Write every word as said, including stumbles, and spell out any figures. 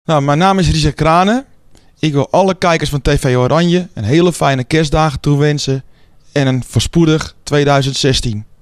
Nou, mijn naam is Richard Kranen. Ik wil alle kijkers van T V Oranje een hele fijne kerstdagen toewensen en een voorspoedig tweeduizend zestien.